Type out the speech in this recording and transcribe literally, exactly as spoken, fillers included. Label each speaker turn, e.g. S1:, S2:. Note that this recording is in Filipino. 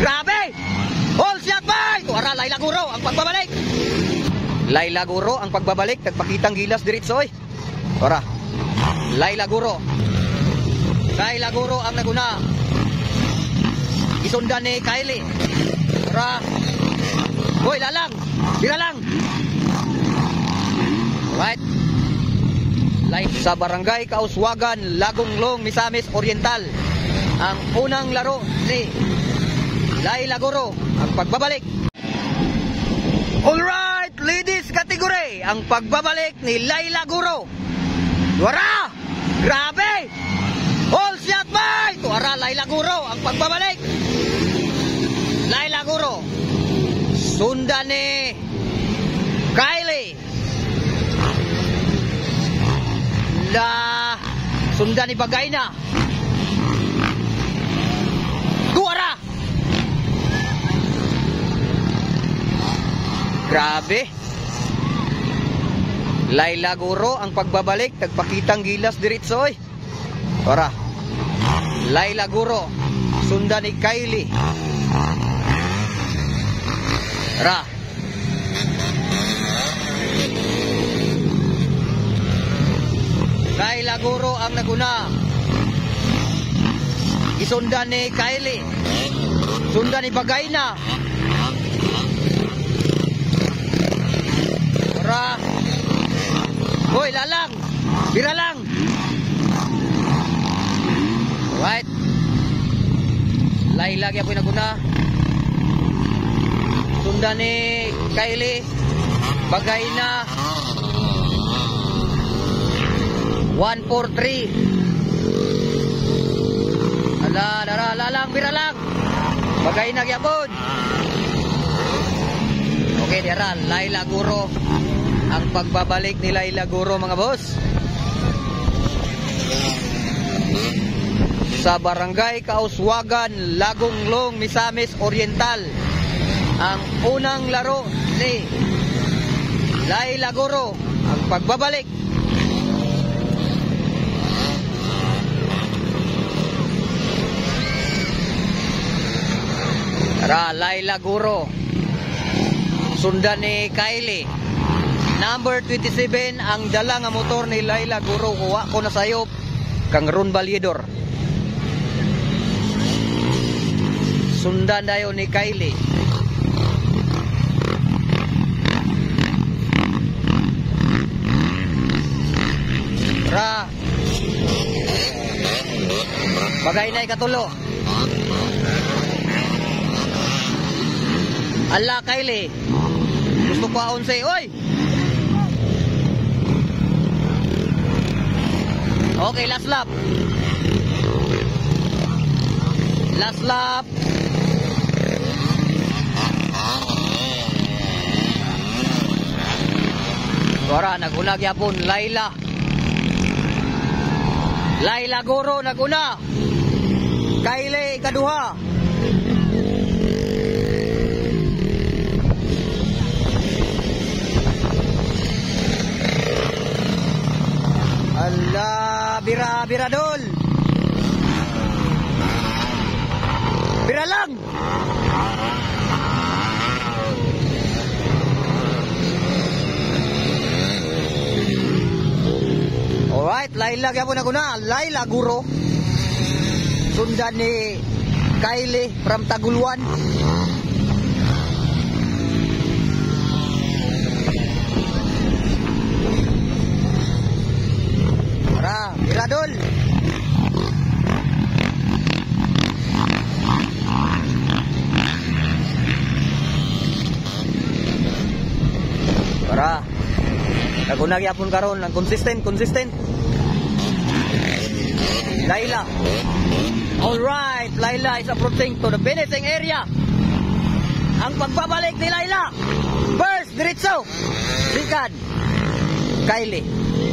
S1: Grabe! All shot bay! Tuara, Layla Guro ang pagbabalik. Layla Guro ang pagbabalik. Nagpakitang gilas diritso oy. Tuara. Layla Guro. Layla Guro ang naguna. Isundan ni Kylie. Tuara. Hoy, lalang. Bira lang. Right. Live sa Barangay Kauswagan, Lagonglong, Misamis Oriental. Ang unang laro ni Layla Guro ang pagbabalik. Alright, ladies category, ang pagbabalik ni Layla Guro. Tuara! Grabe! All shot bay! Tuara, Layla Guro ang pagbabalik. Layla Guro. Sundan ni Kylie. Da sundan ni Bagayna. Tuara! Grabe. Layla Guro ang pagbabalik. Nagpakitang gilas diritso oy. Tuara. Layla Guro. Sundan ni Kylie. Tuara. Layla Guro ang naguna. Isundan ni Kylie. Sundan ni Bagayna. Tara. Hoy, lalang. Bira lang. Right. Layla kaya po naguna. Sundan ni Kylie. Bagayna. one four three. Ala, dara, lalang, bira lang. Bagay na gyapon. Okay, dara, Layla Guro. Ang pagbabalik ni Layla Guro, mga boss. Sa Barangay Kauswagan, Lagonglong, Misamis Oriental. Ang unang laro ni Layla Guro. Ang pagbabalik. Tara, Layla Guro. Sundan ni Kylie. Number twenty-seven ang dala nga motor ni Layla Guro. Kuha ko na sayop kang Ron Valedor. Sundan dayo ni Kylie. Tara. Bagay na ikatulo. Ala, Kylie. Gusto ko aon say, oy. Okay, last lap. Last lap. Tuara, naguna gyapon Layla. Layla Guro naguna. Kylie kaduha. Allah, bira, bira dol. Bira lang. Alright, Layla kaya po naguna. Layla Guro. Sundan ni Kylie from Taguluan. Tara, Miradol. Tara. Nagunag yapon karon, ang consistent, consistent. Layla. Alright, Layla is approaching to the finishing area. Ang pagbabalik ni Layla. First, diretso. Second, Kylie.